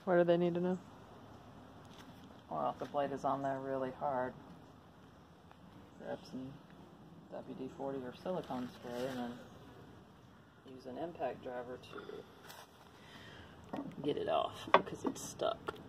What do they need to know? Well, if the blade is on there really hard, grab some WD-40 or silicone spray and then use an impact driver to get it off because it's stuck.